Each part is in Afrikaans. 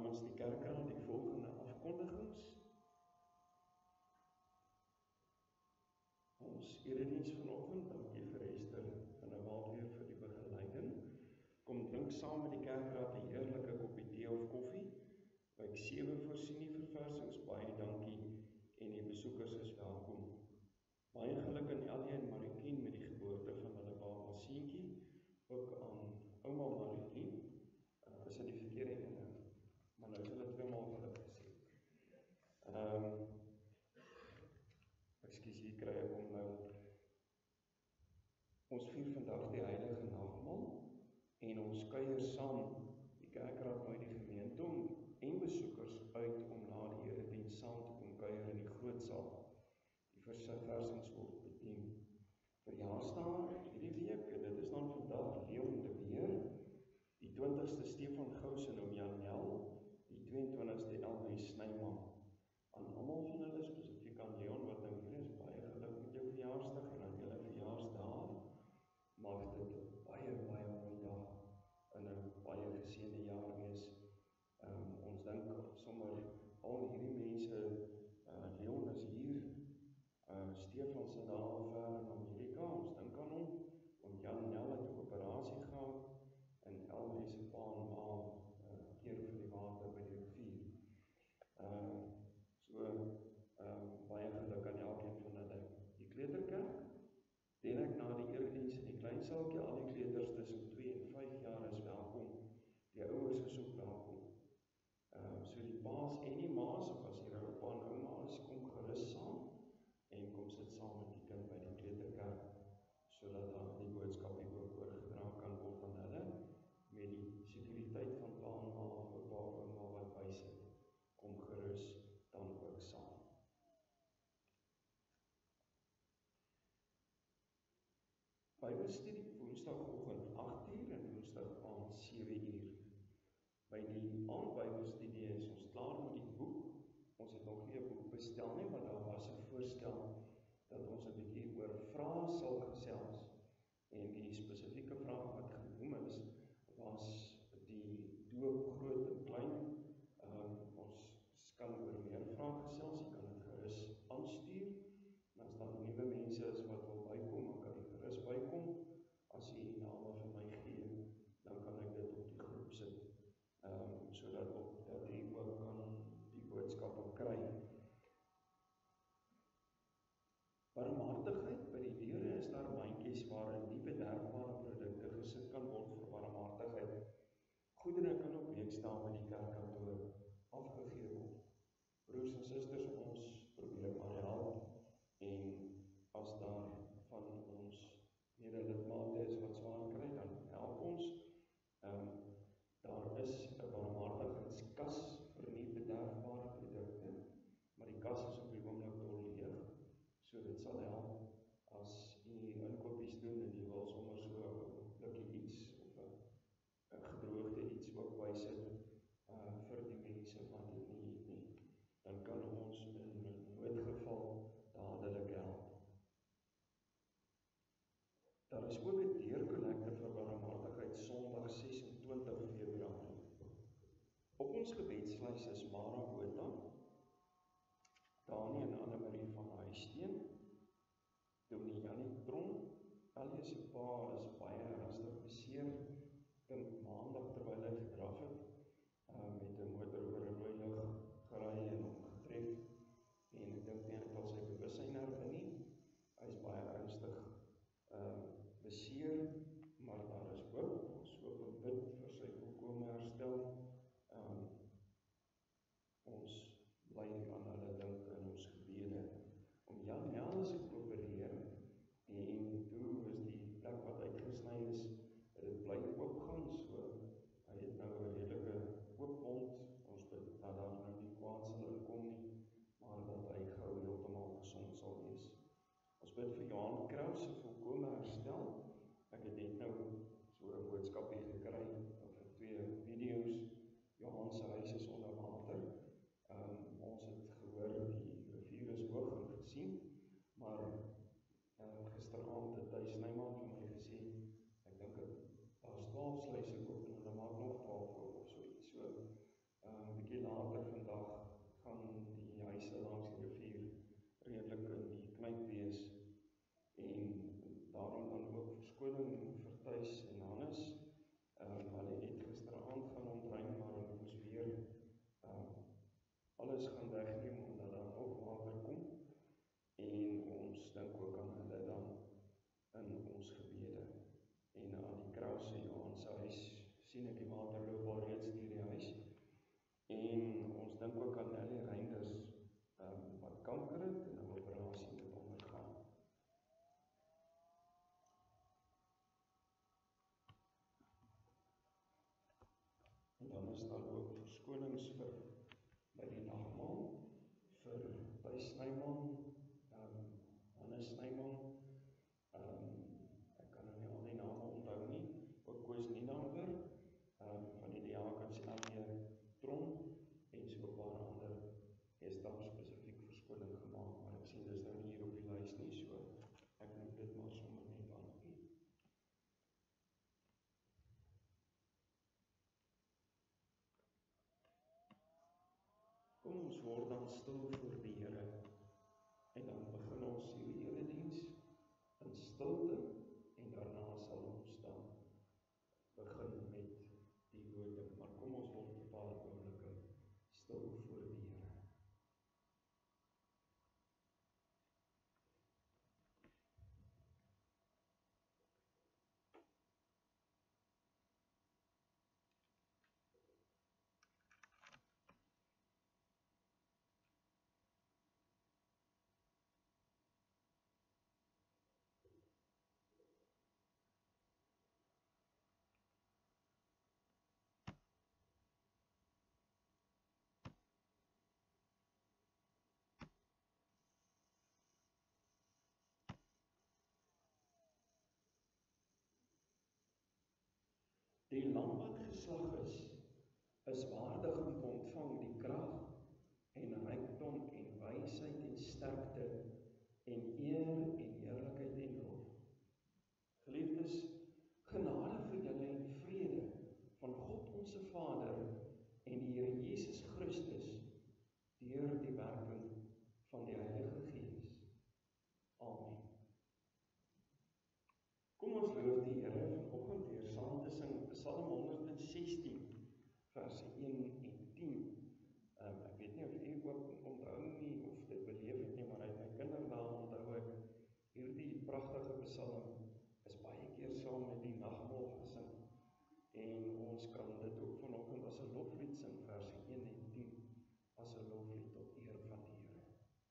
Namens die kerkraad die volgende afkondigings. Ons erediens vanoggend, dankie vir Esther van der Walt weer vir die begeleiding. Kom drink saam met die kerkraad 'n heerlike koppie tee of koffie. Wyk 7 voorsien die verversings, baie dankie en die besoekers is welkom. Baie geluk aan Ellie en Mariekien met die geboorte van hulle baba seentjie, ook aan ouma Mariekien. Is dit die verkeerde ene, maar nou is hulle 2 maal geluk gesê. Ekskuus, hier kry ek om nou. Ons vier vandag die heilige nagmaal en ons kuier saam. Die kerkraad nooi die gemeente en besoekers uit om na die erediens saam te kom kuier in die groot saal. Die verversings word bedien. Verjaarsdae hierdie week, en dit is dan vandag Leon de Beer, die 20ste Stefan Gous en oom Jan Nel, die 22ste Elmarie Snyman. Aan almal van hulle, spesifiek aan Leon wat nou hier is, baie geluk met jou verjaarsdag en aan julle verjaarsdae. Mag dit 'n baie mooi dag en 'n baie geseënde jaar wees. Ons dink sommer al hierdie mense, Leon is hier, Stefan se daar ver in Amerika, ons dink aan hom, om Jan Nel het 'n operasie gehad, en Elmarie se pa en ma keer vir die water by die rivier. Baie geluk aan elkeen van hulle. Die kleuterkerk, direk na die erediens in die kleinsaaltjie, al die kleuters tussen 2 en 5 jaar is welkom, die ouers is ook welkom. So die paas en die maas, of as hier ou pa en ouma is, kom gerus saam, en kom sit saam met die kind by die kleuterkerk, sodat dan die boodskap ook oorgedra kan word aan hulle, met die sekuriteit van pa en ma, of pa en ouma wat bysit, kom gerus dan ook saam. Bybelstudie woensdagoggend 8:00 en woensdag aand 7:00. By die aandbybelstudie is ons klaar met die boek. Ons het nog nie 'n boek bestel nie, maar daar was 'n voorstel dat ons 'n bietjie oor vrae sal gesels. En die spesifieke vraag wat genoem is, was die doop groot en klein. Ons kan oor meer vrae gesels, jy kan dit gerus aanstuur. En as daar nuwe mense is wat wil bykom, dan kan jy gerus bykom. As jy name vir my gee, dan kan ek dit op die groep sit, sodat jy ook kan die boodskappe kry. Barmhartigheid, by die deure is daar mandjies waarin nie bederfbare is daar ook verskonings vir by die nagmaal, vir Thys Snyman, Hannes Snyman, ek kan nou nie al die name onthou nie, ook Koos Nienaber, van die diakens Elmeer Tron, en so 'n paar ander, is daar spesifiek verskoning gemaak, maar ek sien dis nou nie hier op die lys nie, so ek noem dit maar sommer net aan u. Kom ons word dan stil voor die Here, en dan begin ons hierdie erediens in stilte, en daarna sal ons dan begin met die woorde, maar kom ons word 'n paar oomblikke stil voor die Here. Die lam wat geslag is waardig om te ontvang die krag en rykdom en wysheid en sterkte en eer en heerlikheid en lof. Geliefdes, genade vir julle en vrede van God ons Vader en die Here Jesus Christus deur die werking van die Heilige Gees. Amen. Kom ons loof die Here vanoggend deur saam te sing Psalm 116 verse 1 en 10. Ek weet nie of u ook onthou nie of dit beleef het nie, maar uit my kinderdae onthou ek hierdie pragtige psalm is baie keer saam met die nagmaal gesing. En ons kan dit ook vanoggend as 'n loflied sing verse 1 en 10 as 'n loflied tot eer van die Here.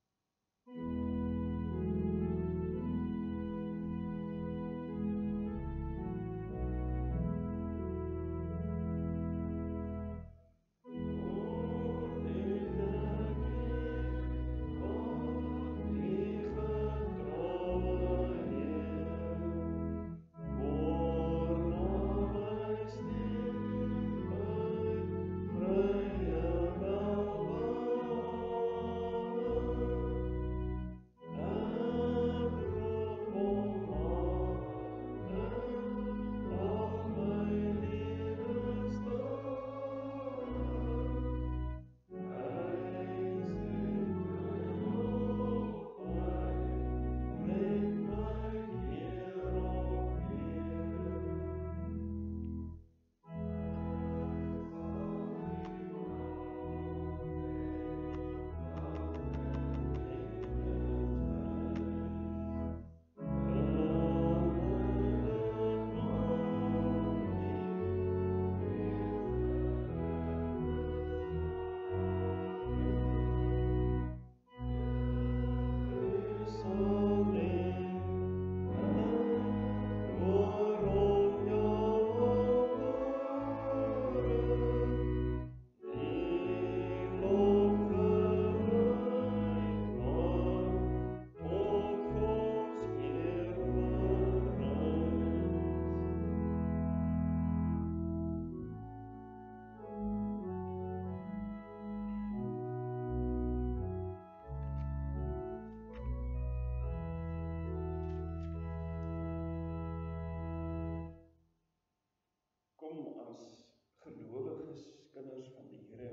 Kom as gelowiges, kinders van die Here,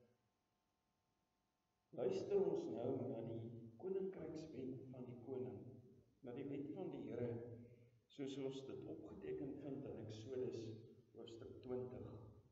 luister ons nou na die koninkrykswet van die koning, na die wet van die Here, soos ons dit opgeteken vind in Eksodus hoofstuk 20.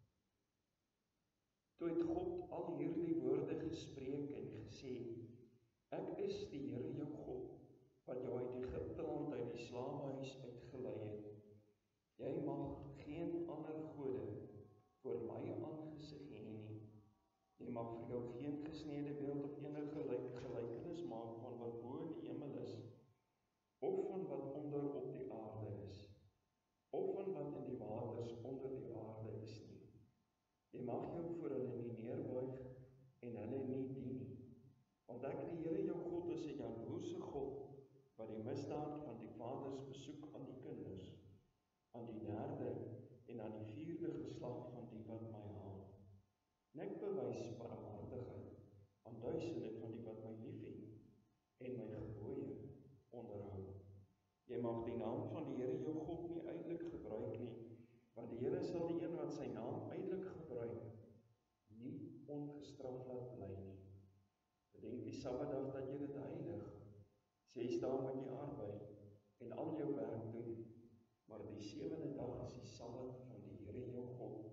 Toe het God al hierdie woorde gespreek en gesê, ek is die Here jou God, wat jou uit Egipte land uit die slawehuis uitgelei het. Jy mag geen ander gode voor my aangesig hê nie. Jy mag vir jou geen gesneede beeld of enige gelykenis maak van wat bo in die hemel is, of van wat onder op die aarde is, of van wat in die waters onder die aarde is nie. Jy mag jou voor hulle nie neerbuig en hulle nie dien nie. Want ek die Here jou God is 'n jaloerse God, wat die misdaad van die vaders besoek aan die kinders, aan die derde en aan die vierde geslag van die wat my haat. En ek bewys barmhartigheid aan duisende van die wat my liefhet en my gebooie onderhou. Jy mag die naam van die Here jou God nie uitelik gebruik nie, want die Here sal die een wat sy naam uitelik gebruik, nie ongestraf laat bly nie. Bedenk die Sabbatdag dat jy dit heilig. 6 dae moet jy arbei en al jou werk doen, maar die 7de dag is die Sabbat van die Here jou God.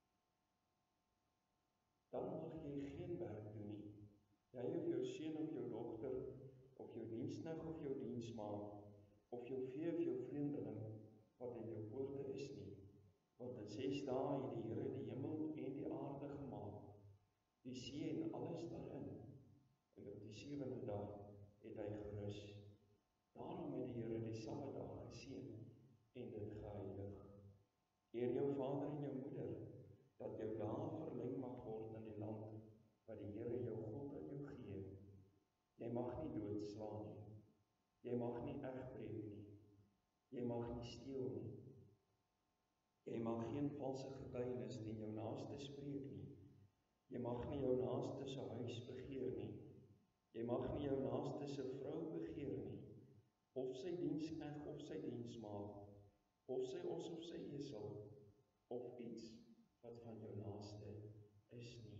Dan mag jy geen werk doen nie. Jy of jou seun of jou dogter, of jou diensknegt of jou diensmaagd, of jou vee of jou vreemdeling, wat in jou poorte is nie. Want in 6 dae het die Here die hemel en die aarde gemaak, die see en alles daarin. En op die 7de dag het hy gerus. Daarom het die Here die Sabbatdag geseën en dit geheilig. Eer jou vader en jou moeder, dat jou dae verleng mag word in die land wat die Here jou God aan jou gee. Jy mag nie doodslaan nie. Jy mag nie egbreek nie. Jy mag nie steel nie. Jy mag geen valse getuienis teen jou naaste spreek nie. Jy mag nie jou naaste se huis begeer nie. Jy mag nie jou naaste se vrou begeer nie, of sy diensknegt of sy diensmaagd, of sy os of sy esel, of iets wat van jou naaste is nie.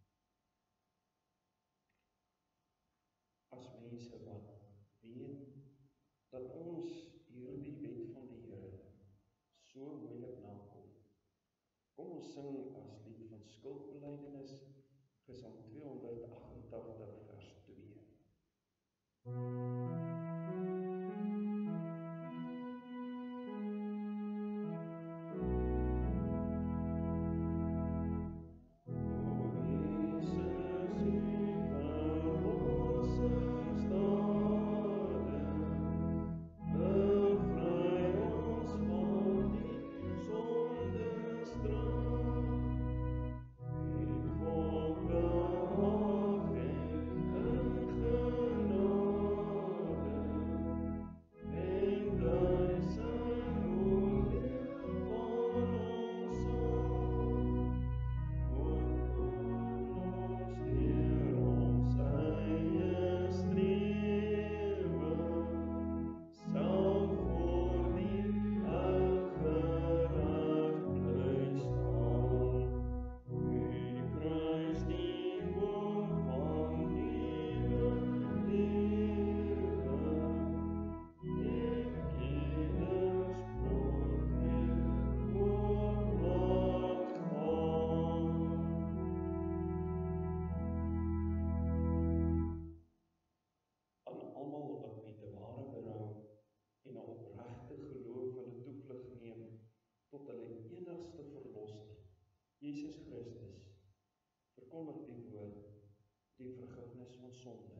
As mense wat weet dat ons hierdie wet van die Here so moeilik nakom, kom ons sing as lied van skuldbelydenis, Gesang 288 vers 2. Jesus Christus, verkondig die woord, die vergifnis van sonde.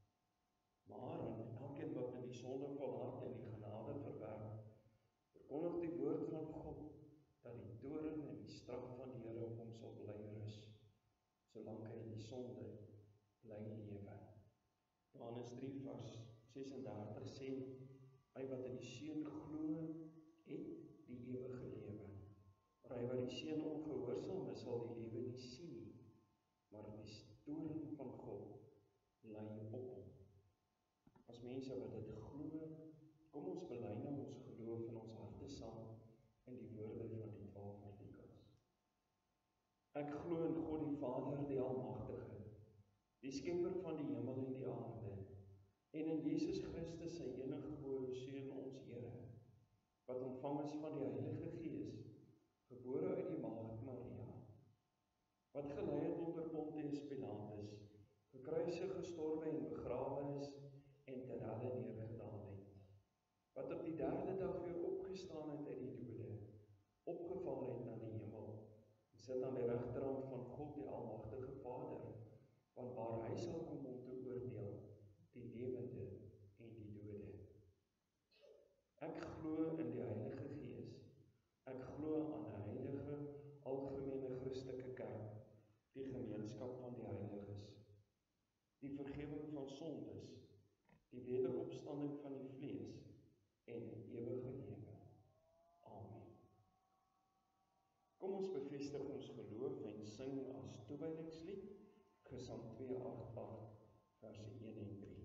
Maar aan elkeen wat in die sondevolle hart en die genade verwerp, verkondig die woord van God, dat die toorn en die straf van die Here op hom sal bly rus, solank hy in die sonde bly lewe. Johannes 3 vers 36 sê, hy wat in die Seun glo, het die ewige lewe. Maar hy wat die Seun ongehoorsaam is, sal die lewe nie sien nie, maar die toorn van God lê op hom. As mense wat dit glo, kom ons bely nou ons geloof in ons harte saam in die woorde van die 12 artikels. Ek glo in God die Vader, die Almagtige, die skepper van die hemel en die aarde, en in Jesus Christus, sy eniggebore Seun, ons Here, wat ontvang is van die Heilige Gees, gebore uit die maagd Maria, wat gelei het onder Pontius Pilatus, gekruisig, gestorwe en begrawe is, en ter helle neergedaal het, wat op die 3de dag weer opgestaan het uit die dode, opgevaar het na die hemel, en sit aan die regterhand van God die Almagtige Vader, want waar hy sal kom om te oordeel, die lewende en die dode. Ek glo in die Heilige Gees, ek glo aan 'n heilige, algemene Christelike kerk, die gemeenskap van die heiliges, die vergifnis van sondes, die wederopstanding van die vlees en ewige lewe. Amen. Kom ons bevestig ons geloof en sing as toewydingslied, Gesang 288, verse 1 en 3.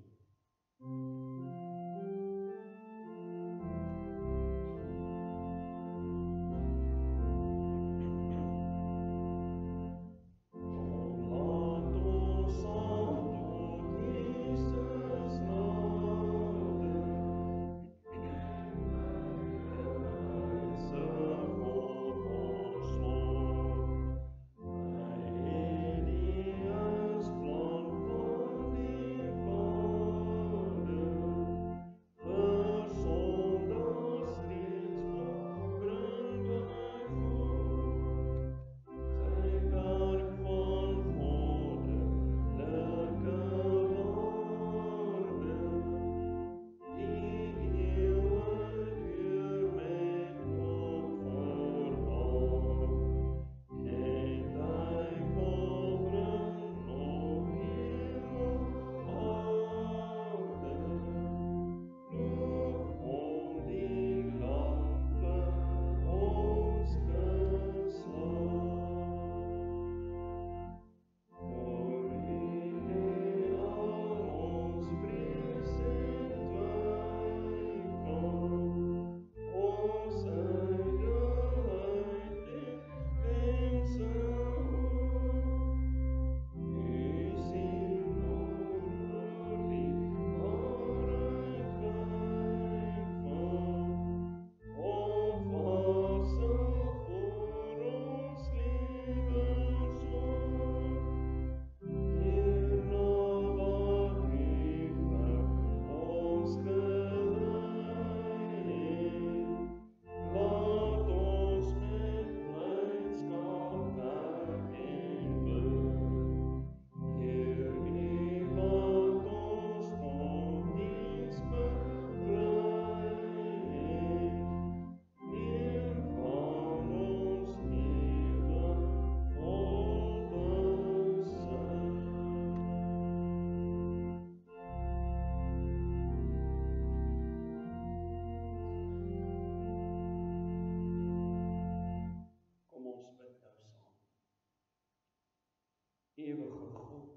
Ewige God,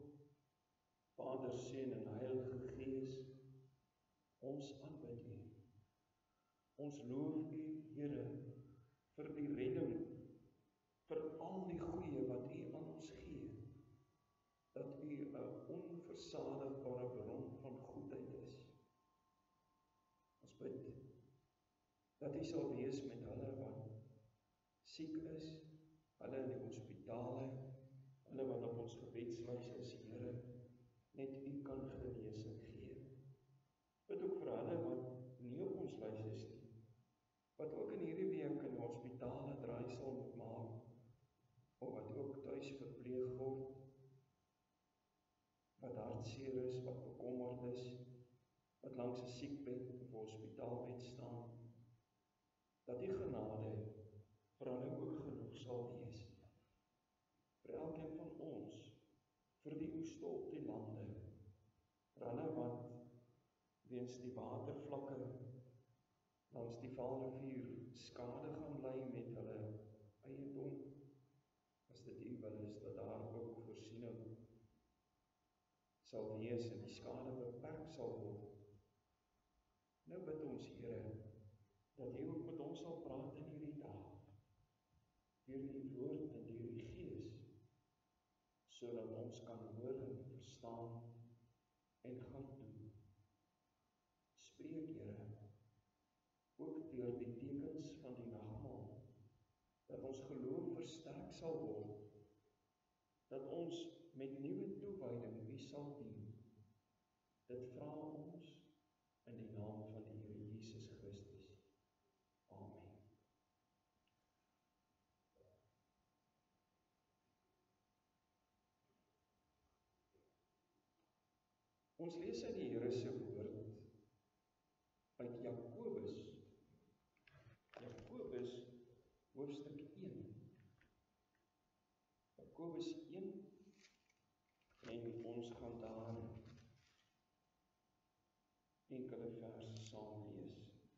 Vader, Seun en Heilige Gees, ons aanbid U. Ons loof U, Here, vir die redding, vir al die goeie wat U aan ons gee, dat U 'n onversadigbare bron van goedheid is. Ons bid dat U sal wees met hulle wat siek is, hulle in die hospitale, hulle wat op ons gebedslys is, Here, net U kan genesing gee. Bid ook vir hulle wat nie op ons lys is nie, wat ook in hierdie week in die hospitale draaisel moet maak, of wat ook tuis verpleeg word, wat hartseer is, wat bekommerd is, wat langs 'n siekbed of 'n hospitaalbed staan, dat U genade vir hulle ook genoeg sal wees. Vir elkeen van ons, vir die oeste op die lande, vir hulle wat weens die watervlakke langs die Vaalrivier skade gaan ly met hulle eiendom, as dit U wil is, dat daar ook voorsiening sal wees en die skade beperk sal word. Nou bid ons, Here, dat U ook met ons sal praat in hierdie dag, deur U woord en deur U Gees, sodat ons kan hoor en verstaan en gaan doen. Spreek, Here, ook deur die tekens van die nagmaal, dat ons geloof versterk sal word, dat ons met nuwe toewyding U sal dien. Dit vra ons in die naam van die Here Jesus Christus. Amen. Ons lees uit die Here se woord uit Jakobus hoofstuk 1. Jakobus 1 en ons gaan daar enkele verse saam lees.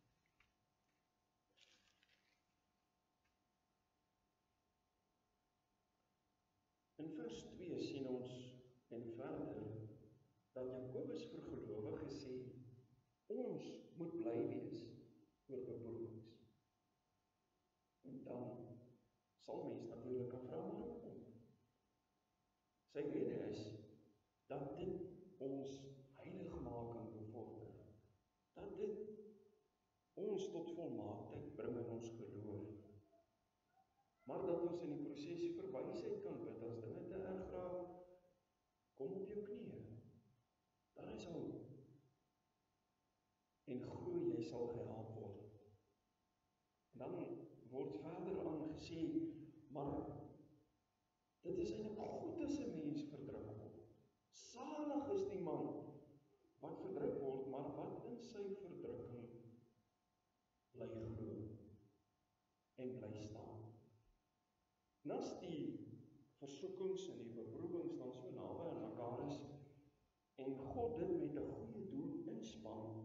In vers 2 sien ons en verder dat Jakobus vir gelowiges sê, ons moet bly wees oor beproewings. En dan sal mens natuurlik 'n vraag kom. Sy rede is dat dit ons heiligmaking bevorder. Dat dit ons tot volmaaktheid bring in ons geloof. Maar dat ons in die proses vir wysheid kan bid as dinge te erg raak, kom op jou knieë. Daar is hoop. En glo jy sal gehelp word. En dan word verder aangesê, maar dit is eintlik goed as 'n mens verdruk word. Salig is die man wat verdruk word, maar wat in sy verdrukking bly glo en bly staan. En as die versoekings en die beproewings dan so naby aan mekaar is en God dit met 'n goeie doel inspann,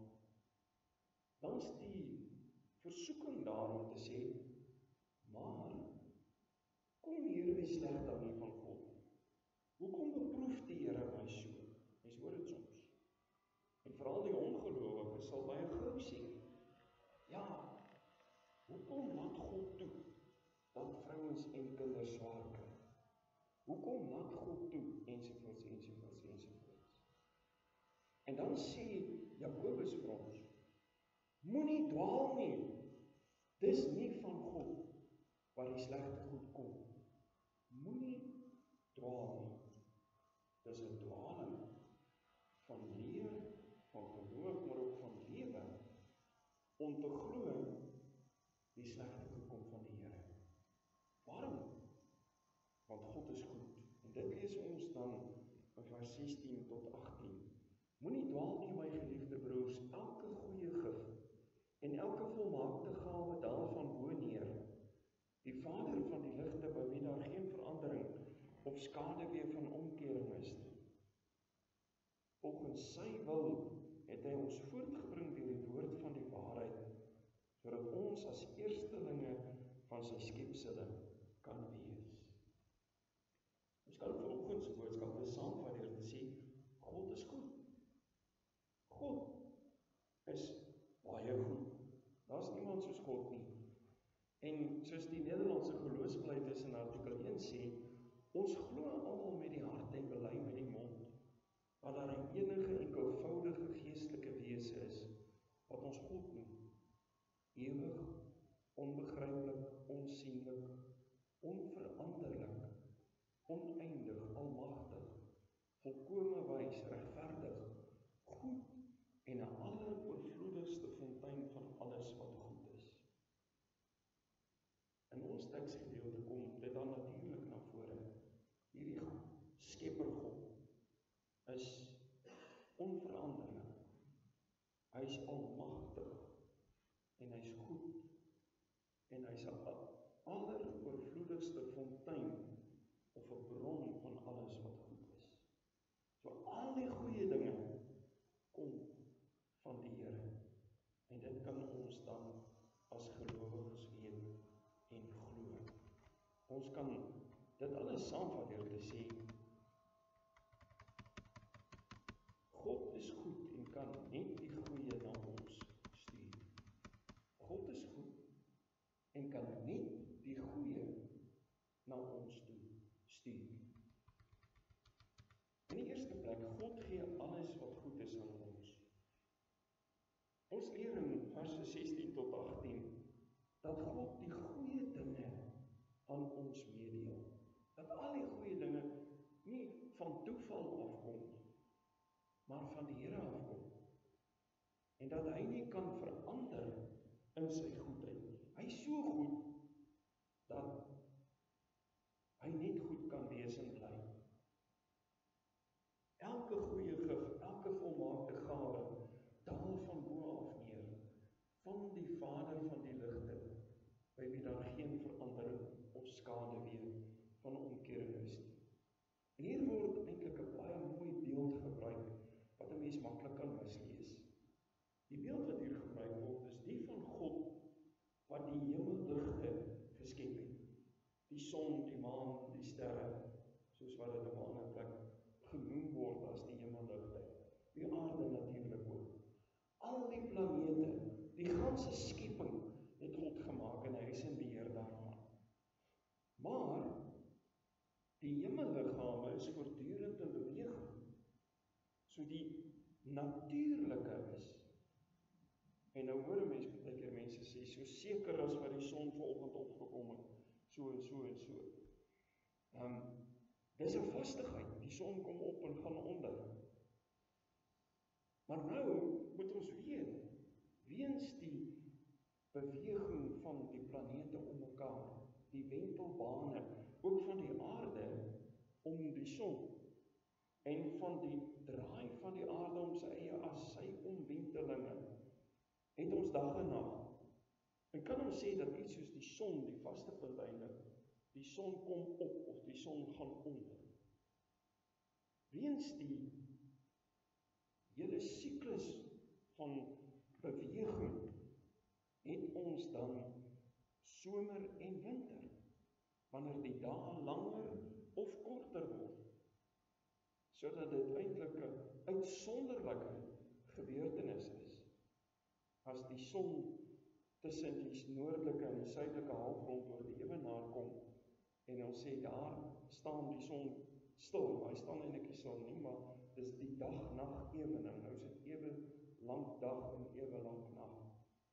dan is die versoeking daar om te sê, maar kom hier wie sleg dan nie van God. Hoekom beproef die Here my so? Mens hoor dit soms. En veral die ongelowiges sal baie gou sê, ja, hoekom laat God toe dat vrouens en kinders swaar kry? Hoekom laat God toe? Ensovoorts, ensovoorts, ensovoorts. En dan sê Jakobus vir ons, moenie dwaal nie. Dis nie van God waar die slegte goed kom. Moenie dwaal nie. Dis 'n dwaling van leer, van geloof, maar ook van lewe, om te glo die slegte goed kom van die Here. Waarom? Want God is goed. En dit lees ons dan in vers 16 tot 18. Moenie dwaal nie, my geliefde broers, elke goeie gif en elke volmaakte gawe daal van bo neer. Die Vader van die ligte, by wie daar geen verandering of skaduwee van omkering is nie. Volgens sy wil het hy ons voortgebring deur die woord van die waarheid, sodat ons as eerstelinge van sy skepsele kan wees. Ons kan vanoggend se boodskap saamvat deur te sê, God is goed. God is baie goed. Daar's niemand soos God nie. En soos die Nederlandse geloofsbelijdenis in artikel 1 sê, ons glo almal met die hart en bely met die mond, dat daar 'n enige enkelvoudige geestelike wese is, wat ons God noem. Ewig, onbegryplik, onsienlik, onveranderlik, oneindig, almagtig, volkome wys, regverdig, goed en 'n alleroorvloedigste fontein van alles wat goed is. In ons teksgedeelte kom dit dan natuurlik na vore. Hierdie Skepper God is onveranderlik. Hy is almagtig en hy's goed en hy's 'n alleroorvloedigste fontein of 'n bron van alles wat goed is. So al die goeie dinge kom van die Here. En dit kan ons dan as gelowiges weet en glo. Ons kan dit alles saamvat deur te sê, God is goed en kan net die goeie na ons stuur. God is goed en kan net die goeie na ons toe stuur. In die eerste plek, God gee alles wat goed is aan ons. Ons leer in verse 16 tot 18, dat God die goeie dinge aan ons meedeel. Dat al die goeie dinge nie van toeval afkom, maar van die Here afkom. En dat hy nie kan verander in sy goedheid nie. Hy is so goed, dat hy net goed kan wees en bly. Elke goeie gif, elke volmaakte gawe, daal van bo af neer, van die Vader van die ligte, by wie daar geen verandering of skaduwee van omkering is nie. die son, die maan, die sterre, soos wat dit op 'n ander plek genoem word as die hemelligte. Die aarde natuurlik ook. Al die planete, die ganse skepping het God gemaak en hy is in beheer daarvan. Maar die hemelliggame is voortdurend in beweging. So die natuurlike is. En nou hoor 'n mens baie keer mense sê, so seker as wat die son vanoggend opgekom het, so en so en so. Dis 'n vastigheid, die son kom op en gaan onder. Maar nou moet ons weet, weens die beweging van die planete om mekaar, die wentelbane, ook van die aarde om die son, en van die draai van die aarde om sy eie as, sy omwentelinge, het ons dag en nag. En kan ons sê dat iets soos die son, die vaste punt eintlik, die son kom op of die son gaan onder. Weens die hele siklus van beweging het ons dan somer en winter, wanneer die dae langer of korter word, sodat dit eintlik 'n uitsonderlike gebeurtenis is. As die son tussen die noordelike en die suidelike halfrond oor die ewenaar kom, en ons sê daar staan die son stil, hy staan eintlik nie stil nie, maar dis die dag-nag ewening, nou is dit ewe lank dag en ewe lank nag.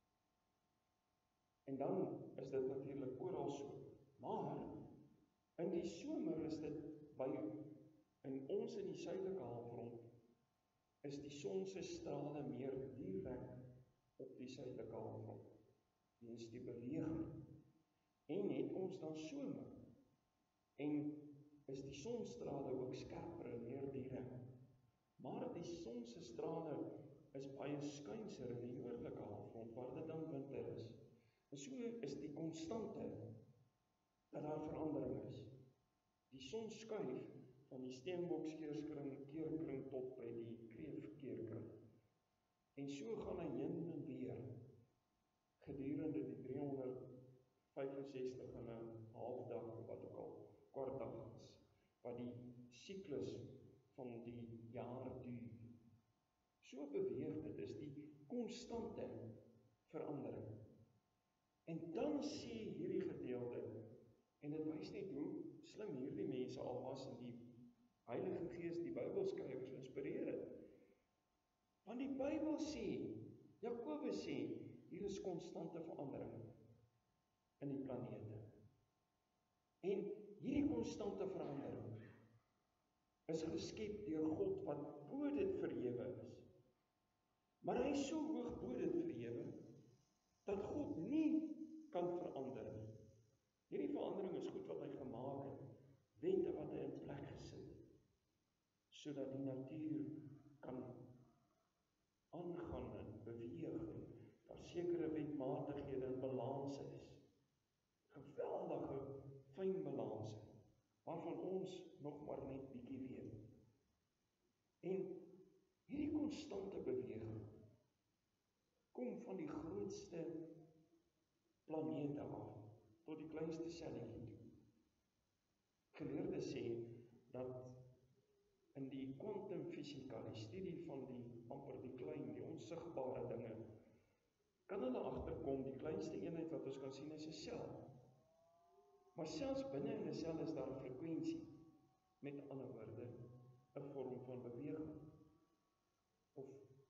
En dan is dit natuurlik oral so, maar in die somer is dit in ons in die suidelike halfrond, is die son se strale meer direk op die suidelike halfrond, weens die beweging, en het ons dan somer, en is die sonstrale ook skerper en meer direk, maar die son se strale is baie skuinser in die noordelike halfrond, waar dit dan winter is, en so is die konstante, dat daar verandering is. Die son skuif van die steenbokskeerkring tot by die kreefkeerkring, en so gaan hy heen en weer, gedurende die 365 en 'n half dag, of wat ook al, kwart dag is, wat die siklus van die jaar duur. So beweeg dit, is die konstante verandering. En dan sê hierdie gedeelte, en dit wys net hoe slim hierdie mense al was in die Heilige Gees, die Bybelskrywers inspireer het. Want die Bybel sê, Jakobus sê, hier is konstante verandering in die planete. En hierdie konstante verandering is geskep deur God wat bo dit verhewe is. Maar hy is so hoog bo dit verhewe, dat God nie kan verander nie. Hierdie verandering is goed wat hy gemaak het, wette wat hy in plek gesit het, sodat die natuur kan aangaan en beweeg, en daar sekere wetmatighede en balanse is. Geweldige fyn balanse, waarvan ons nog maar net bietjie weet. En hierdie konstante beweging kom van die grootste planete af, tot die kleinste selletjie toe. Geleerdes sê, dat in die kwantumfisika, die studie van die amper die klein, die onsigbare dinge, kan hulle agterkom, die kleinste eenheid wat ons kan sien is 'n sel. Maar selfs binne in 'n sel is daar 'n frekwensie, met ander woorde, 'n vorm van beweging, of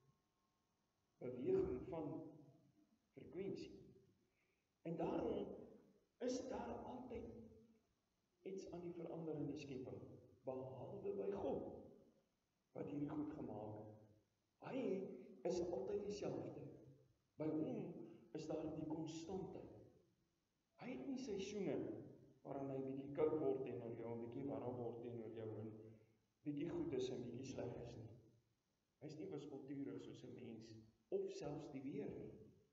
beweging van frekwensie. En daarom is daar altyd iets aan die verander in die skepping, behalwe by God, wat hierdie goed gemaak het. Hy is altyd dieselfde. By hom is daar die konstante. Hy het nie seisoene, waarin hy bietjie koud word teenoor jou, en bietjie warm word teenoor jou, en bietjie goed is en bietjie sleg is nie. Hy is nie wispelturig soos 'n mens, of selfs die weer nie.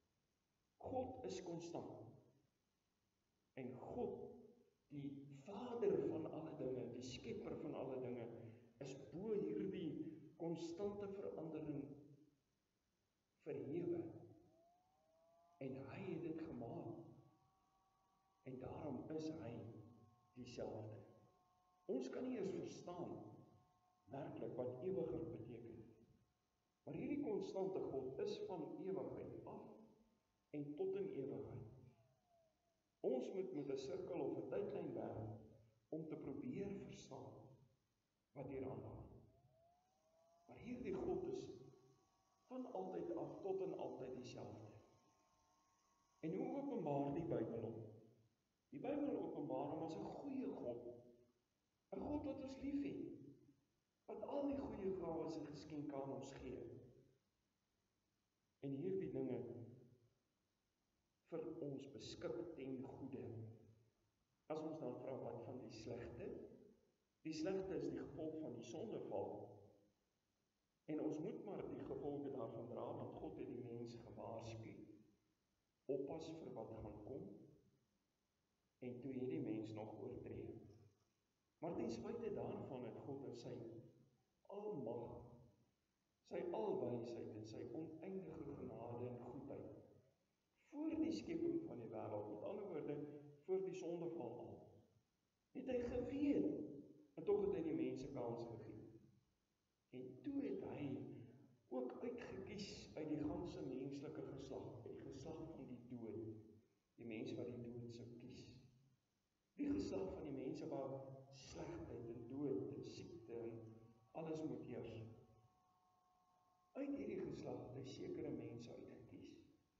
God is konstant. En God, die Vader van alle dinge, die Skepper van alle dinge, is bo hierdie konstante verandering verhewe. En hy het dit gemaak. En daarom is hy dieselfde. Ons kan nie eens verstaan werklik wat ewigheid beteken. Maar hierdie konstante God is van ewigheid af en tot in ewigheid. Ons moet met 'n sirkel of 'n tydlyn werk om te probeer verstaan wat hier aangaan. Maar hierdie God is van altyd af tot in altyd dieselfde. En hoe openbaar die Bybel hom? Die Bybel openbaar hom as 'n goeie God. 'n God wat ons liefhet, wat al die goeie gawes en geskenke aan ons gee. En hierdie dinge vir ons beskik ten goeie. As ons dan vra wat van die slegte? Die slegte is die gevolg van die sondeval. En ons moet maar die gevolge daarvan dra, want God het die mens gewaarsku. Oppas vir wat gaan kom. En toe het die mens nog oortree. Maar ten spyte daarvan het God in sy almag, sy alwysheid en sy oneindige genade en goedheid voor die skepping van die wêreld, met ander woorde, voor die sondeval al, het hy geweet, en tog het hy die mense kans gegee. En toe het hy ook uitgekies uit die ganse menslike geslag, uit die geslag van die dood, die mense wat die dood sou kies. Die geslag van die mense waar slegheid en dood en siekte en alles moet heers. Uit hierdie geslag het hy sekere mense uitgekies.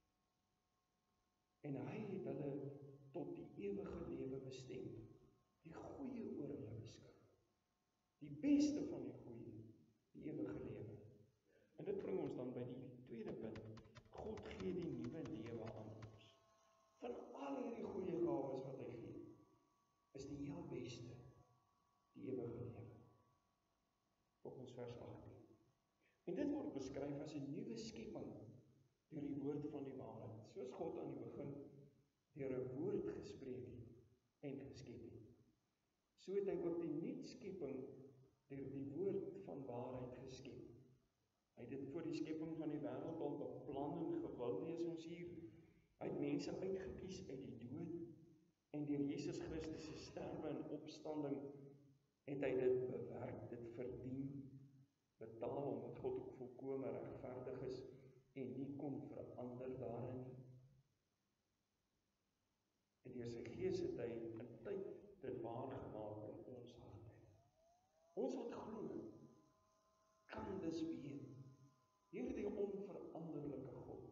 En hy het hulle tot die ewige lewe bestem, die goeie oor hulle beskik. Die beste van die goeie, die ewige lewe. En dit bring ons dan by die tweede punt. God gee die nuwe lewe aan ons. Van al hierdie goeie gawes wat hy gee, is die heel beste, die ewige lewe. Volgens vers 18. En dit word beskryf as 'n nuwe skepping deur die woord van die waarheid. Soos God aan die begin deur 'n woord gespreek het en geskep het. So het hy ook die nuwe skepping deur die woord van waarheid geskep. Hy het dit voor die skepping van die wêreld al beplan en gewil, lees ons hier. Hy het mense uitgekies uit die dood en deur Jesus Christus se sterwe en opstanding het hy dit bewerk, dit verdien, betaal, omdat God ook volkome regverdig is en nie kon verander daarin nie. En deur sy Gees het hy in tyd dit waar gemaak in ons harte. Ons wat glo, kan dus weet, hierdie onveranderlike God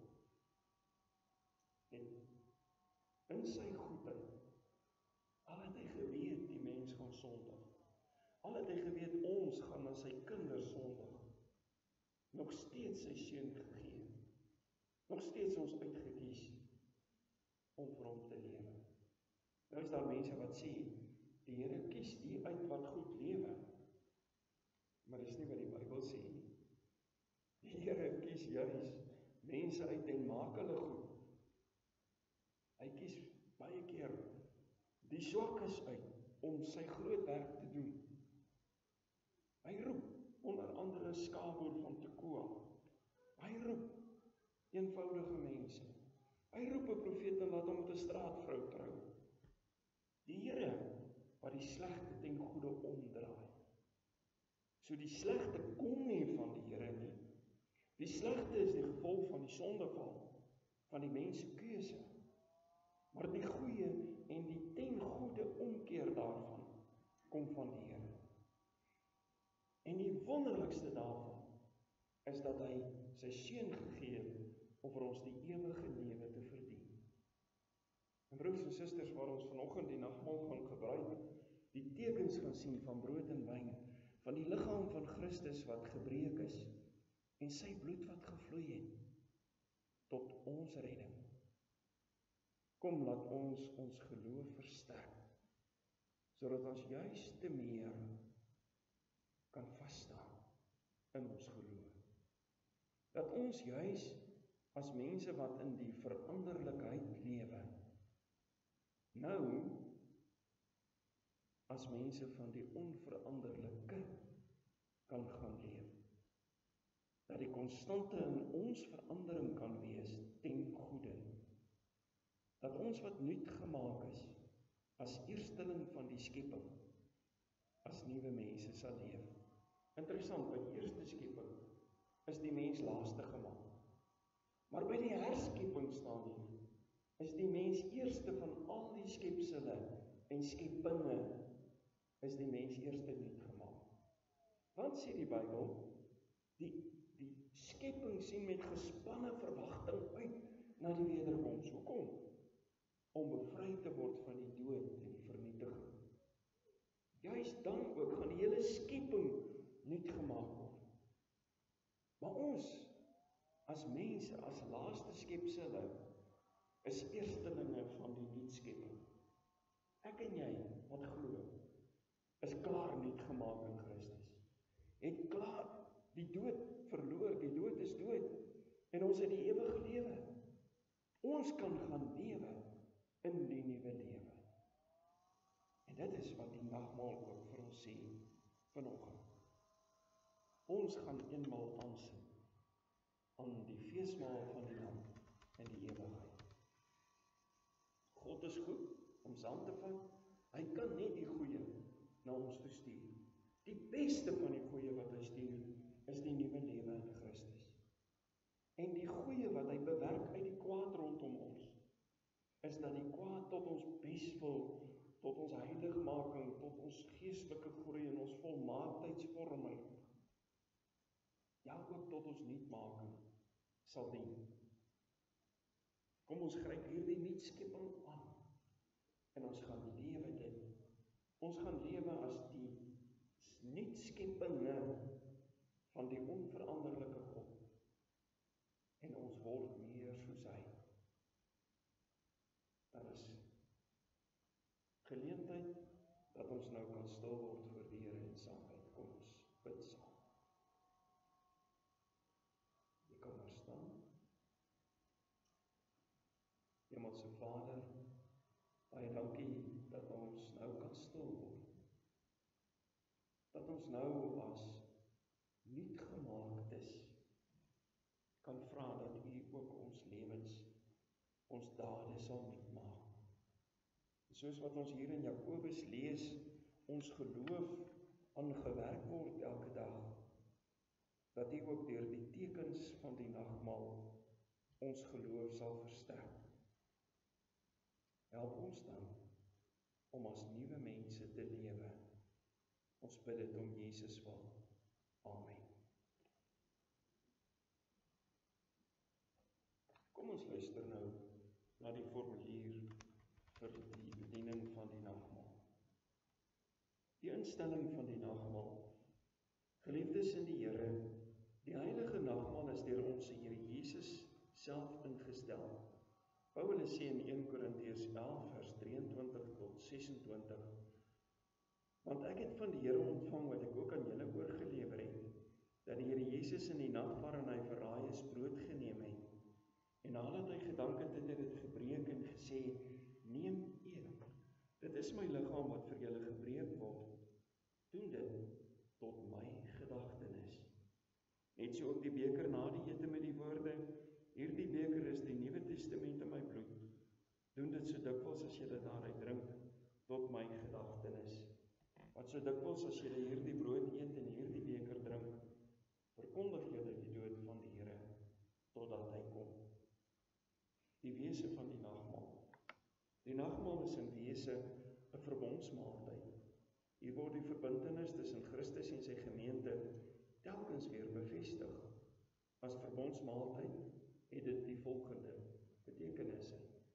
het in sy goedheid, al het hy geweet die mens gaan sondig, al het hy geweet ons gaan as sy kinders sondig, nog steeds sy seun gegee, nog steeds ons uitgekies om vir hom te lewe. Nou is daar mense wat sê, die Here kies die uit wat goed lewe, maar dis nie wat die Bybel sê nie. Die Here kies juis mense uit en maak hulle goed. Hy kies baie keer die swakkes uit om sy groot werk te doen. Hy roep onder andere Skaboer van Tekoa. Hy roep eenvoudige mense. Hy roep 'n profeet en laat hom met 'n straatvrou trou. Die Here wat die slegte ten goeie omdraai. So die slegte kom nie van die Here nie. Die slegte is die gevolg van die sondeval, van die mens se keuse. Maar die goeie en die ten goeie omkeer daarvan kom van die Here. En die wonderlikste daarvan is dat hy sy seun gegee het om vir ons die ewige lewe te verdien. En broers en susters, waar ons vanoggend die nagmaal gaan gebruik, die tekens gaan sien van brood en wyn, van die liggaam van Christus wat gebreek is en sy bloed wat gevloei het tot ons redding. Kom, laat ons geloof versterk, sodat ons juis te meer kan vasstaan in ons geloof. Dat ons juis as mense wat in die veranderlikheid lewe, nou as mense van die onveranderlike kan gaan leef. Dat die konstante in ons verandering kan wees ten goeie. Dat ons wat nuut gemaak is, as eersteling van die skepping, as nuwe mense sal leef. Interessant, by die eerste skepping is die mens laaste gemaak. Maar by die herskepping staan hier, is die mens eerste van al die skepsele en skeppinge, is die mens eerste nuut gemaak. Wat sê die Bybel? Die skepping sien met gespanne verwagting uit na die wederkoms. Hoekom? Om bevry te word van die dood en die vernietiging. Juist dan ook gaan die hele skepping nuut gemaak word. Maar ons, as mense, as laaste skepsele, is eerstelinge van die nuutskepping. Ek en jy, wat glo, is klaar nuut gemaak in Christus. Het klaar die dood verloor, die dood is dood, en ons het die ewige lewe. Ons kan gaan lewe in die nuwe lewe. En dit is wat die nagmaal ook vir ons sê vanoggend. Ons gaan eenmaal aansien aan die feesmaal van die Lam in die ewigheid. God is goed om saam te vat. Hy kan net die goeie na ons toe stuur. Die beste van die goeie wat hy stuur, is die nuwe lewe in Christus. En die goeie wat hy bewerk uit die kwaad rondom ons, is dat die kwaad tot ons beswil, tot ons heiligmaking, tot ons geestelike groei en ons volmaaktheidsvorming, ja ook tot ons nuutmaking sal dien. Kom ons gryp hierdie nuutskepping aan en ons gaan lewe dit. Ons gaan lewe as die nuutskeppinge van die onveranderlike God. En ons word meer soos hy. Daar is geleentheid dat ons nou kan stil word voor die Here in saamheid. Kom ons bid saam. Jy kan maar staan. Hemelse Vader, baie dankie dat ons nou kan stil word. Dat ons nou as nuut gemaak is, kan vra dat U ook ons lewens, ons dade sal nuut maak. Soos wat ons hier in Jakobus lees, ons geloof aangewerk word elke dag, dat U ook deur die tekens van die nagmaal ons geloof sal versterk. Help ons dan om as nuwe mense te lewe. Ons bid dit om Jesus wil. Amen. Kom ons luister nou na die formulier vir die bediening van die nagmaal. Die instelling van die nagmaal. Geliefdes in die Here, die heilige nagmaal is deur ons Here Jesus self ingestel. Paulus sê in 1 Korintiërs 11 vers 23 tot 26, want ek het van die Here ontvang wat ek ook aan julle oorgelewer het, dat die Here Jesus in die nag waarin hy verraai is, brood geneem het, en nadat hy gedank het, het hy dit gebreek en gesê, neem eet, dit is my liggaam wat vir julle gebreek word, doen dit tot my gedagtenis. Net so ook die beker na die ete met die woorde, hierdie beker is die Nuwe Testament in my bloed. Doen dit so dikwels as julle daaruit drink, tot my gedagtenis. Want so dikwels as julle hierdie brood eet en hierdie beker drink, verkondig julle die dood van die Here, totdat hy kom. Die wese van die nagmaal. Die nagmaal is in wese 'n verbondsmaaltyd. Hier word die verbintenis tussen Christus en sy gemeente telkens weer bevestig. As verbondsmaaltyd het dit die volgende betekenisse.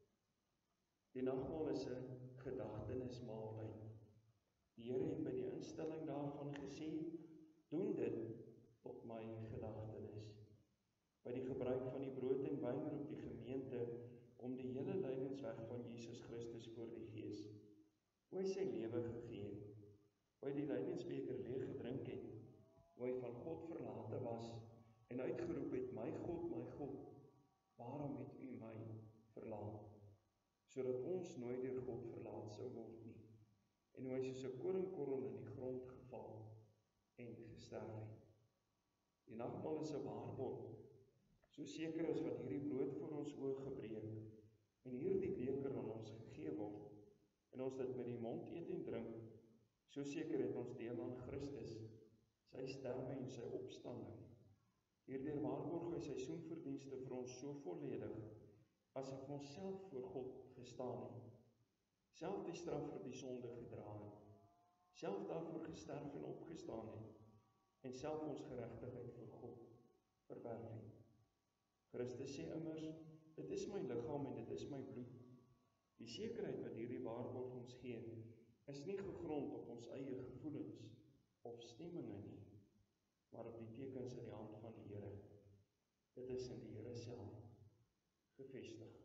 Die nagmaal is 'n gedagtenismaaltyd. Die Here het by die instelling daarvan gesê, doen dit tot my gedagtenis. By die gebruik van die brood en wyn roep die gemeente om die hele lydensweg van Jesus Christus voor die Gees, hoe hy sy lewe gegee het, hoe hy die lydensbeker leeg gedrink het, hoe hy van God verlate was en uitgeroep het, my God, waarom het u my verlaat? Sodat ons nooit deur God verlaat sou word nie. En hoe hy soos 'n koringkorrel in die grond geval en gesterf het. Die nagmaal is 'n waarborg, so seker as wat hierdie brood voor ons oë gebreek en hierdie beker aan ons gegee word, en ons dit met die mond eet en drink, so seker het ons deel aan Christus, sy sterwe en sy opstanding. Hierdeur waarborg hy sy soenverdienste vir ons so volledig, as hy vir onsself voor God gestaan het, self die straf vir die sonde gedra het, self daarvoor gesterf en opgestaan het, en self ons geregtigheid voor God verwerf het. Christus sê immers, dit is my liggaam en dit is my bloed. Die sekerheid wat hierdie waarborg ons gee, is nie gegrond op ons eie gevoelens of stemminge nie, maar op die tekens in die hand van die Here. Dit is in die Here self gevestig.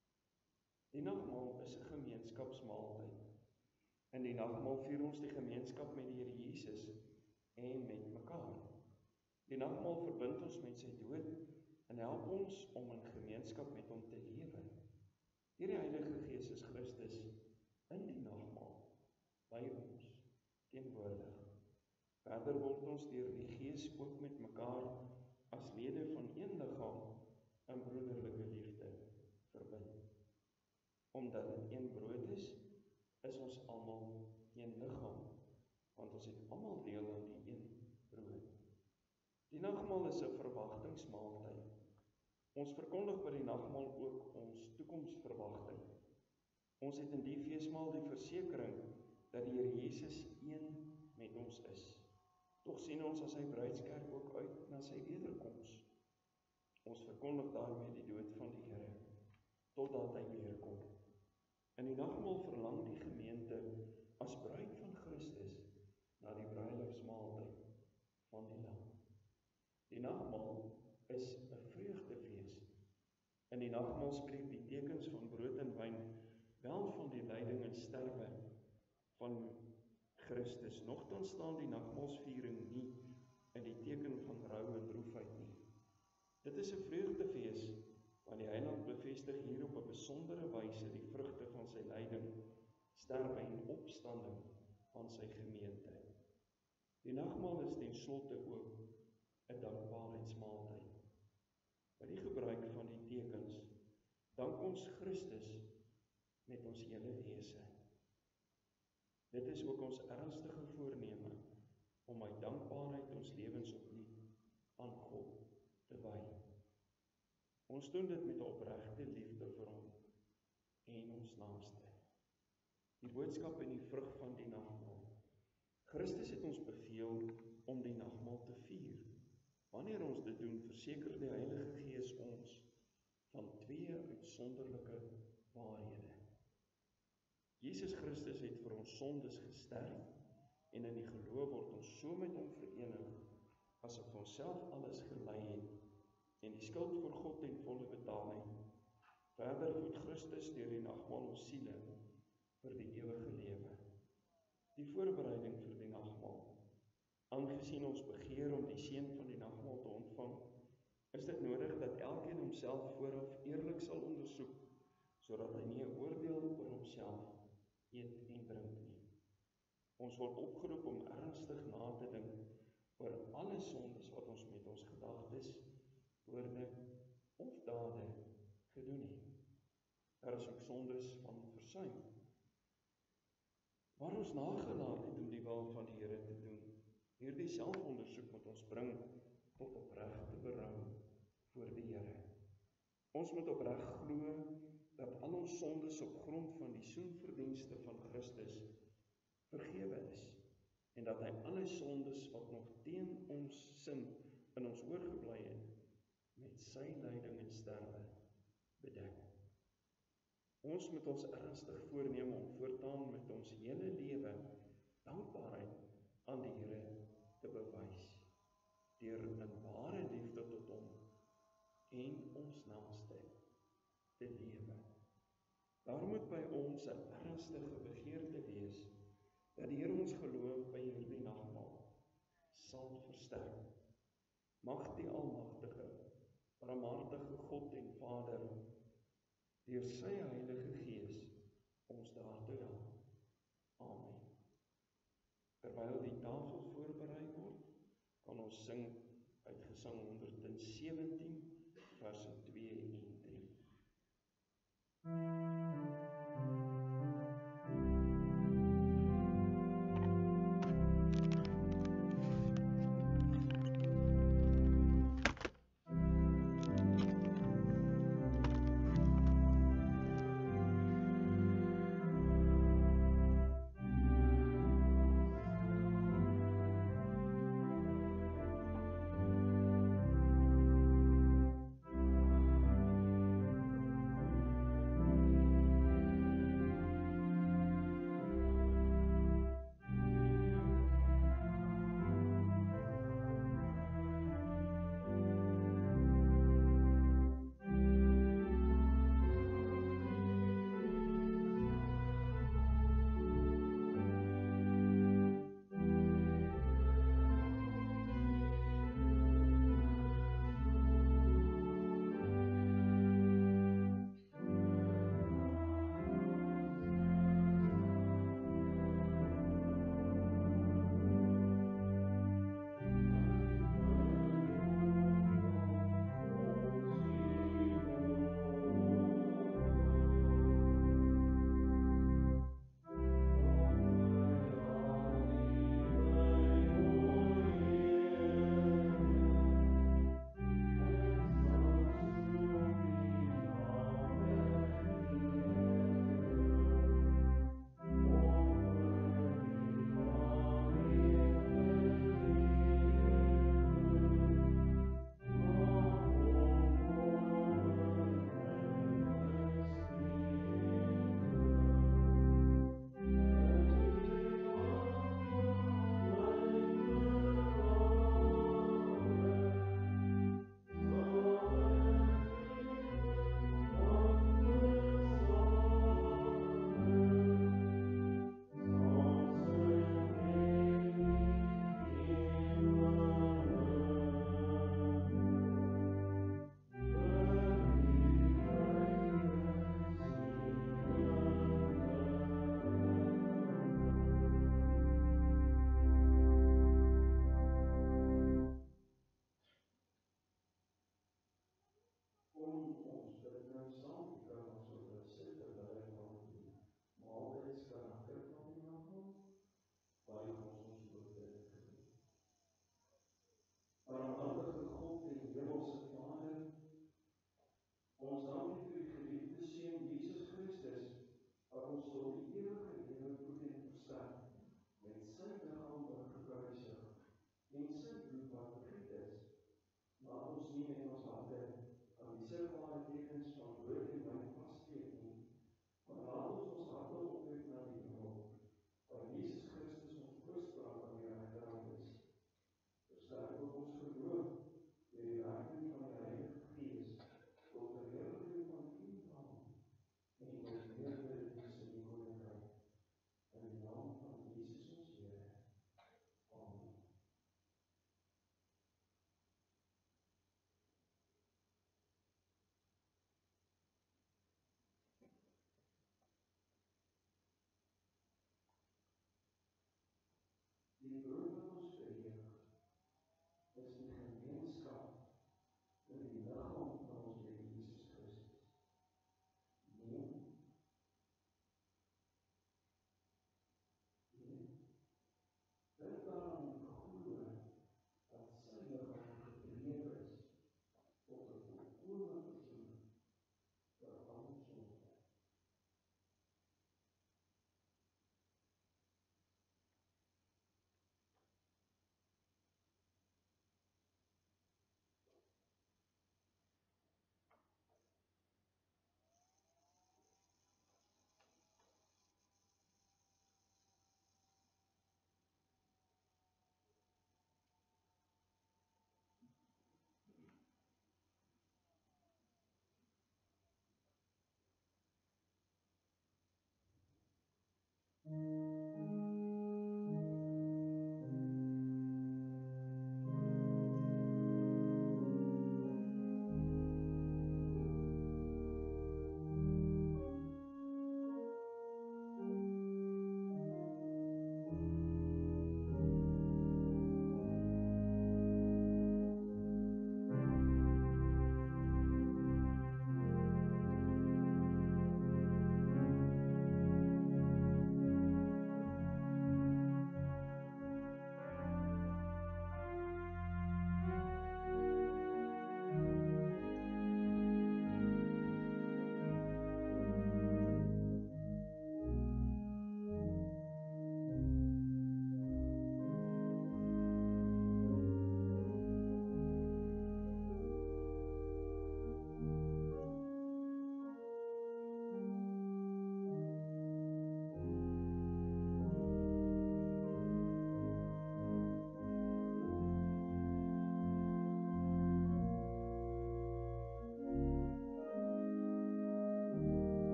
Die nagmaal is 'n gemeenskapsmaaltyd. In die nagmaal vier ons die gemeenskap met die Here Jesus en met mekaar. Die nagmaal verbind ons met sy dood en help ons om in gemeenskap met hom te lewe. Hierdie Heilige Gees is Christus in die nagmaal by ons teenwoordig. Verder word ons deur die Gees ook met mekaar as lede van een liggaam in broederlike liefde verbind. Omdat dit een brood is ons almal een liggaam, want ons het almal deel aan die een brood. Die nagmaal is 'n verwagtingsmaaltyd. Ons verkondig by die nagmaal ook ons toekomsverwagting. Ons het in die feesmaal die versekering dat die Here Jesus een met ons is. Tog sien ons as sy bruidskerk ook uit na sy wederkoms. Ons verkondig daarmee die dood van die Here totdat hy weerkom. In die nagmaal verlang die gemeente as bruid van Christus na die bruilofsmaaltyd van die Lam. Die nagmaal is 'n vreugdefees. In die nagmaal spreek die tekens van brood en wyn wel van die lyding en sterwe van Christus. Nogtans staan die nagmaalsviering nie in die teken van rou en droefheid nie. Dit is 'n vreugdefees, want die Heiland bevestig hier op 'n besondere wyse die vrugte van sy lyding, sterwe en opstanding van sy gemeente. Die nagmaal is ten slotte ook 'n dankbaarheidsmaaltyd. By die gebruik van die tekens dank ons Christus met ons hele wese. Dit is ook ons ernstige voorneme om uit dankbaarheid ons lewens opnuut aan God te wy. Ons doen dit met 'n opregte liefde vir hom en ons naaste. Die boodskap en die vrug van die nagmaal. Christus het ons beveel om die nagmaal te vier. Wanneer ons dit doen, verseker die Heilige Gees ons van twee uitsonderlike waarhede. Jesus Christus het vir ons sondes gesterf en in die geloof word ons so met hom verenig asof ons self alles gelei het en die skuld voor God ten volle betaal het. Verder voed Christus deur die nagmaal ons siele vir die ewige lewe. Die voorbereiding vir die nagmaal. Aangesien ons begeer om die seën van die nagmaal te ontvang, is dit nodig dat elkeen homself vooraf eerlik sal ondersoek, sodat hy nie 'n oordeel oor homself eet en drink nie. Ons word opgeroep om ernstig na te dink oor alle sondes wat ons met ons gedagtes, woorde of dade gedoen het. Daar is ook sondes van versuim, waar ons nagelaat het om die wil van die Here te doen. Hierdie selfondersoek moet ons bring tot opregte berou voor die Here. Ons moet opreg glo dat al ons sondes op grond van die soenverdienste van Christus vergewe is en dat hy alle sondes wat nog teen ons sin in ons oorgebly het met sy lyding en sterwe bedek. Ons moet ons ernstig voorneem om voortaan met ons hele lewe dankbaarheid aan die Here te bewys, deur in ware liefde tot hom en ons naaste te lewe. Daar moet by ons 'n ernstige begeerte wees dat die Here ons geloof by hierdie nagmaal sal versterk. Mag die almagtige, barmhartige God en Vader deur sy Heilige Gees ons daartoe help. Amen. Terwyl die tafel voorberei word, kan ons sing uit Gesang 117 verse 2 en 3.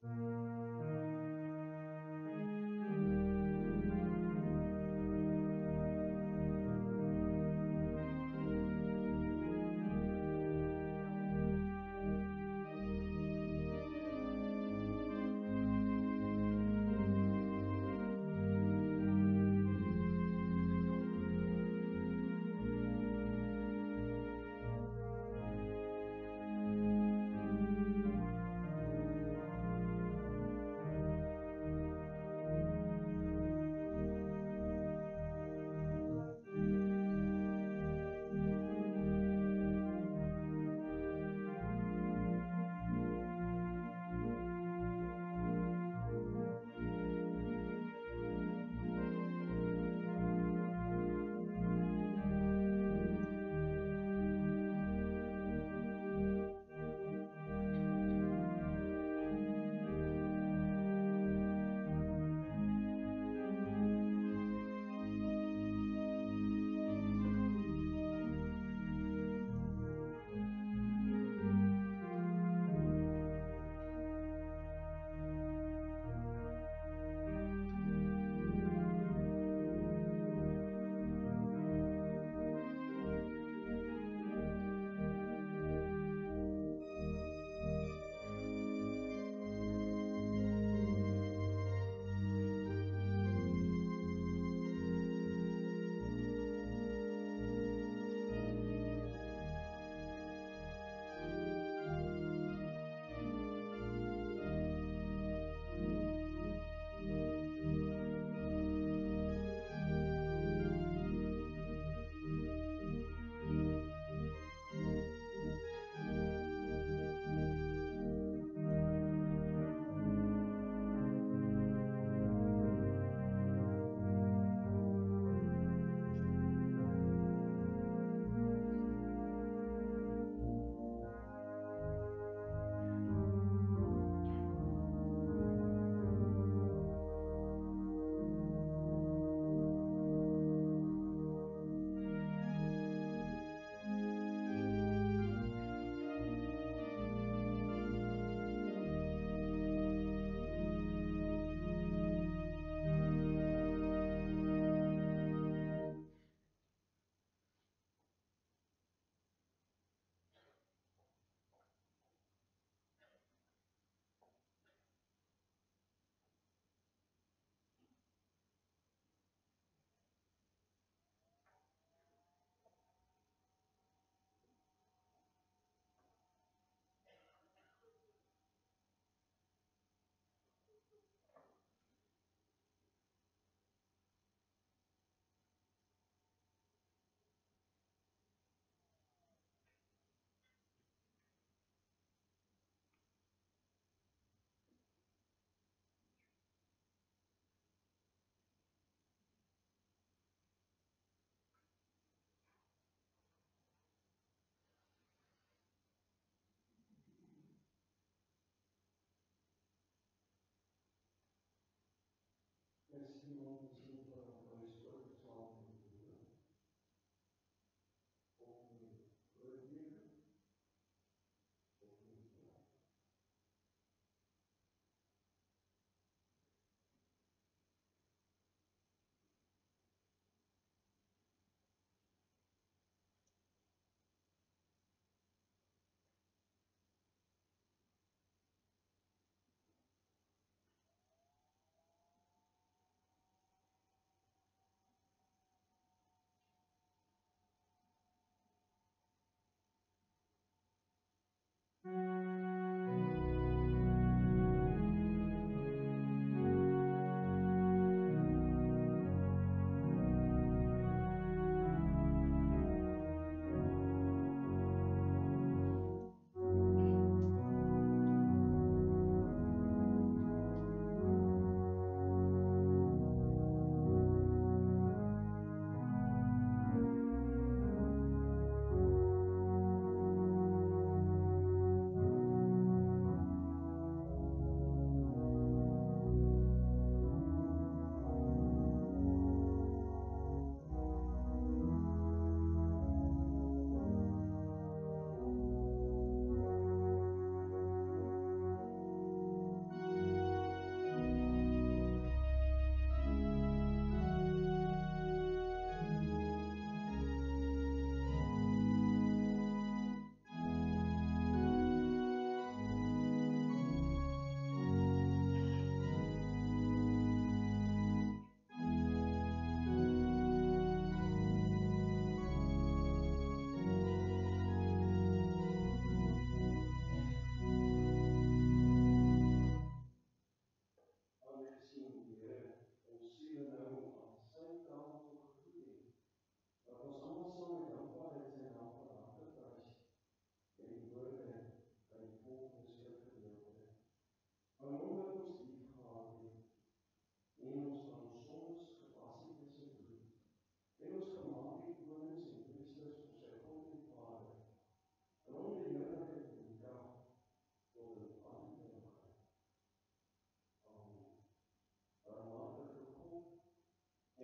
Is iemand misschien voor een soort verslaving of oordelen of niet?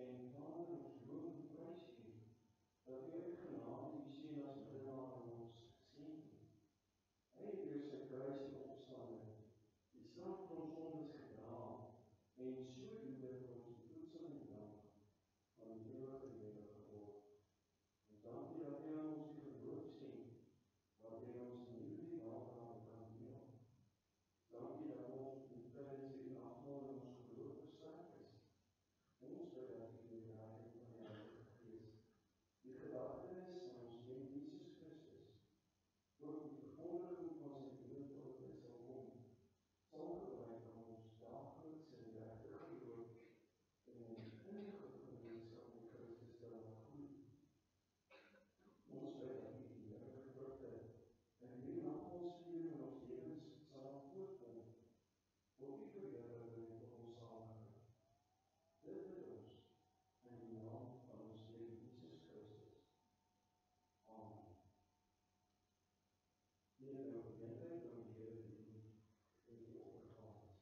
En Vader, ons loof en prys U, dat U uit genade U seun as middelaar aan ons geskenk het. Hy het deur sy kruis en opstanding die straf vir ons sondes gedra en sodoende vir ons die voedsel en drank van die ewige lewe geword. Ons dank U dat U aan ons die geloof skenk, wat U ons nuwe lewe kan deel. Dank U dat ons tydens hierdie nagmaal in ons geloof versterk is. Ons bid dat U die werking van die Heilige Gees, die gedagtenis van ons Heer Jesus Christus, ook die verkondiging van sy dood tot dit sal kom, sal gebruik om ons daagliks in die regte geloof en in die innige gemeenskap met Christus te laat groei. Ons bid dat U die heerlike vrugte en die nagmaalsviering in ons lewens sal laat voortkom, tot U verheerliking en tot ons saligheid. Dit bid ons in die naam van ons Heer Jesus Christus. Amen. Hier nou gemeente van die Here dien in die offergawe.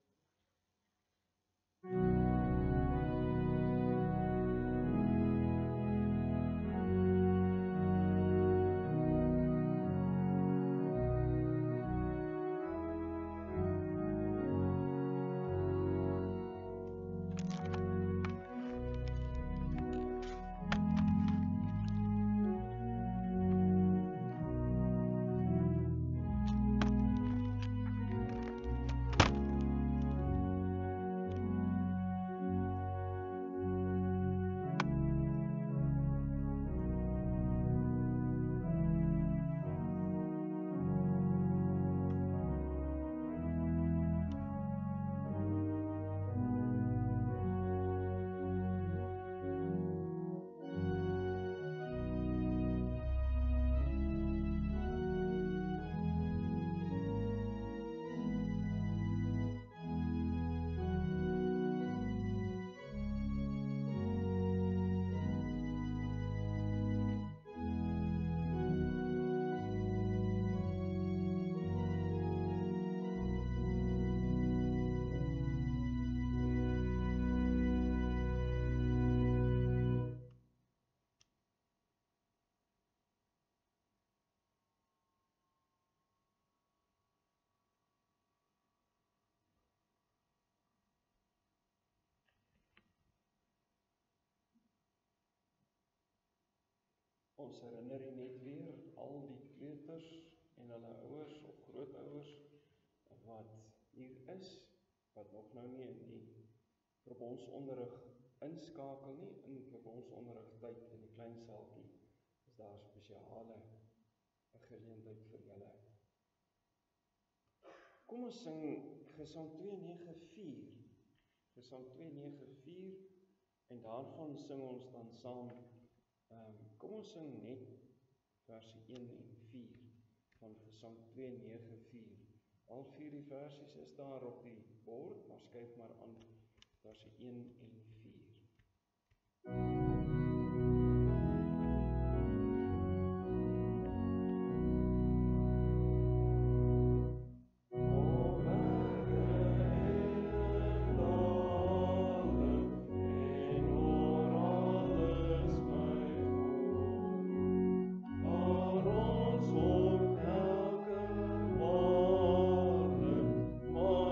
Ons herinner U net weer al die kleuters en hulle ouers of grootouers wat hier is, wat nog nou nie in die verbondsonderrig inskakel nie, in verbondsonderrig tyd in die klein saaltjie, is daar spesiale geleentheid vir julle. Kom ons sing Gesang 294, Gesang 294, en daarvan sing ons dan saam. Kom ons sing net versie 1 en 4 van Gesang 294. Al 4 die versies is daar op die bord, maar skuif maar aan versie 1 en 4.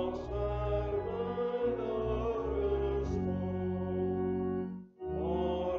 Oh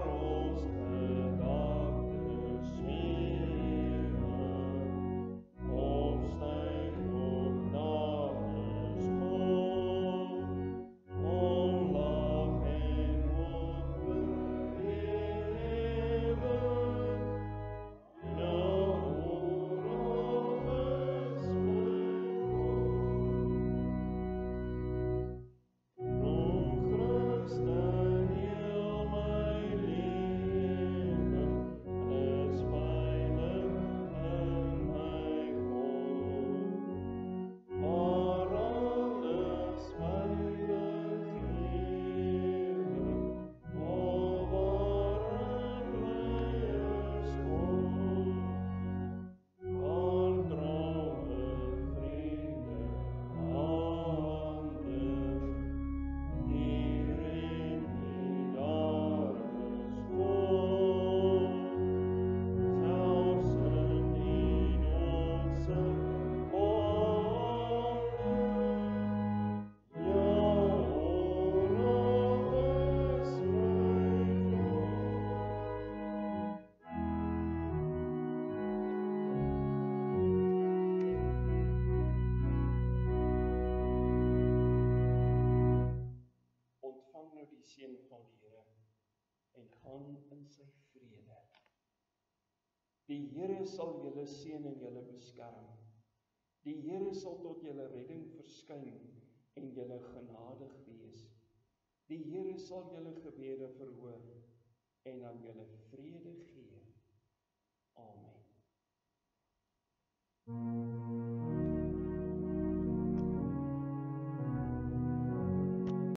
gaan in sy vrede. Die Here sal julle seën en julle beskerm. Die Here sal tot julle redding verskyn en julle genadig wees. Die Here sal julle gebede verhoor en aan julle vrede gee.